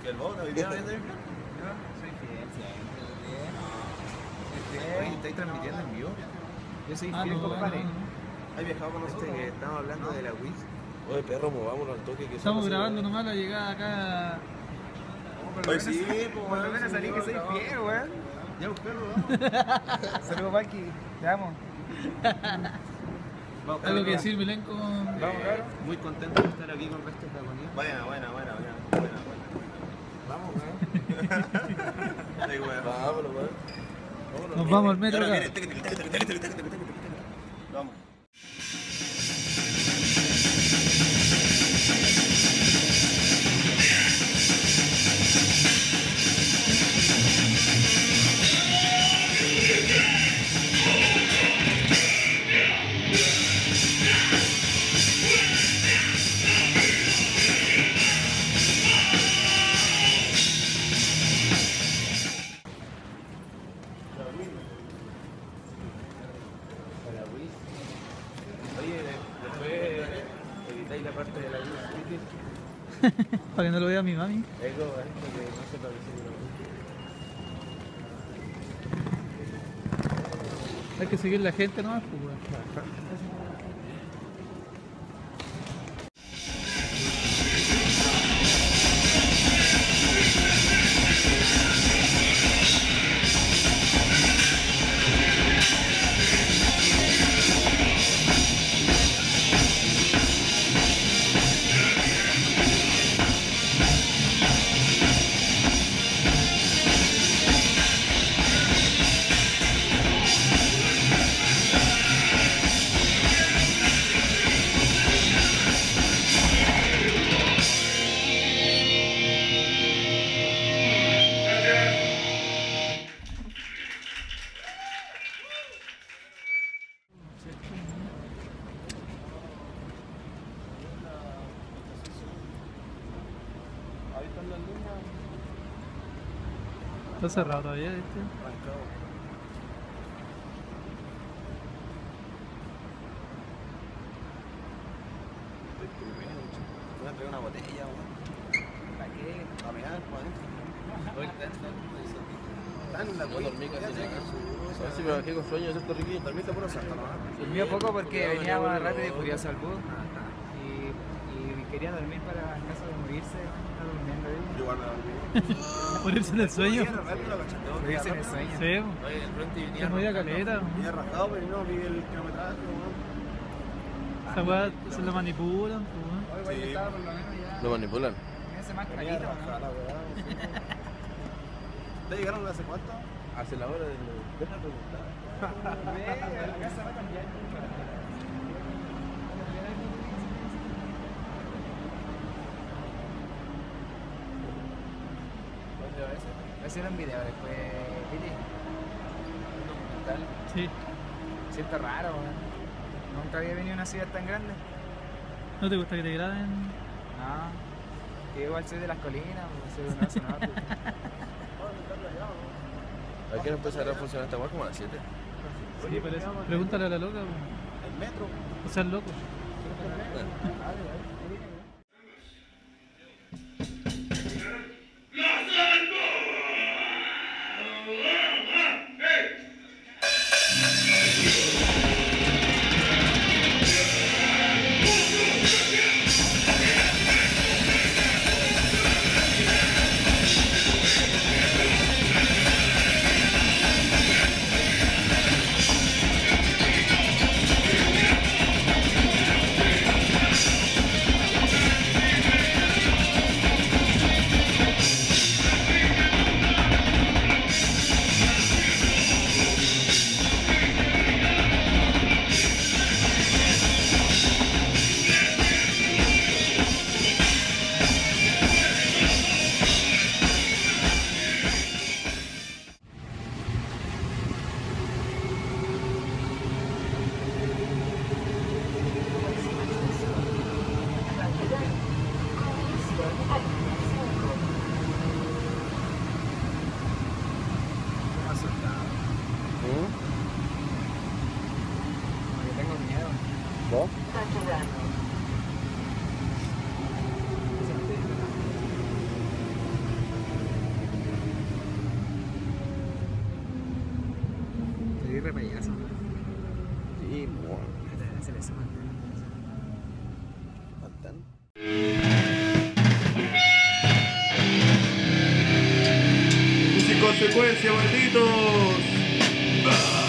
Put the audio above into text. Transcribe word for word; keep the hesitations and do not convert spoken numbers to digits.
¿El vos? ¿Hoy día viendo el plan? Yo soy fiel, siempre. Oye, ¿estáis transmitiendo en vivo? Yo soy Ah, fiel, no, compadre. no, no. ¿Has viajado con nosotros? Este que estamos hablando de la Wiz. Oye, perro, movámonos al toque. Que Estamos somos grabando así, nomás la llegada acá. Por lo Oye, menos- sí, pues, por lo weón, menos sí, salí que weón, soy grabado. fiel, weón. Ya, pues, perro, vamos. Saludos, Paqui. Te amo. Vamos, Algo que cabrón. decir, Milenco. Vamos, cabrón. Muy contento de estar aquí con restos de agonía. Buena, buena, buena, buena. Buena, buena. Vamos, weón. Ay, weón. Vámonos, weón. Vámonos. Nos vamos al metro Ahora, acá. mire, teque, teque, teque, teque, teque, teque, teque, teque, teque. Vamos. Oye, después editáis la parte de la Wiz. Para que no lo vea mi mami. Ego, esto que no se parece a la Wiz. Hay que seguir la gente nomás, pues, weón. Ahí están las líneas. Está cerrado todavía este. Arrancado. Voy a traer una botella, weón. ¿Para qué? A mear, weón. Oye, Están en la yo dormí casi ya, nada. sí. A ver si me bajé con sueño, ¿cierto, Ricky? Dormiste puro salto, ¿no? Dormía poco porque porque venía venía más bueno, rápido y ¿no? furioso al bus. Y, y quería dormir para en caso de morirse. Estaba durmiendo Yo ahí. igual me dormí. Morirse en el sueño. Oye, rápido, la cachate, weón. Morirse en el sueño. Sí, Oye, de frente se venía. movía caleta. Venía rajado, pero no vi el kilometraje, weón. Esa weá se la manipulan, pues, weón. Hoy, güey, Sí. yo estaba por lo menos ya. Lo manipulan. Ese más Venía clarito, rajada, ¿no? weón. ¿Ustedes llegaron hace cuánto? Hace la hora del. Deja preguntar. Ve, la casa va a cambiar. ¿Dónde va ese? Voy a hacer un video después, Piti. Un documental. Sí. Siento raro, weón. Nunca había venido a una ciudad tan grande. ¿No te gusta que te graben? No. Que igual soy de las colinas, pues, soy de una zona norte. ¿A qué hora empezará a funcionar esta weá? Como a las siete. Sí, parece. Pregúntale a la loca, pues. El metro. O sea, el loco. Se le suma. Faltan. Y sin consecuencia, malditos.